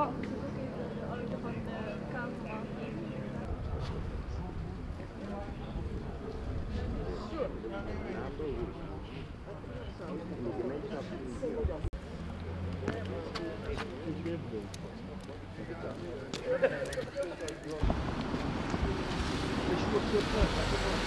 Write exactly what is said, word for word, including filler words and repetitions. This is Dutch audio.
Oh, ik zit ook even in de auto van de cameraman. Zo.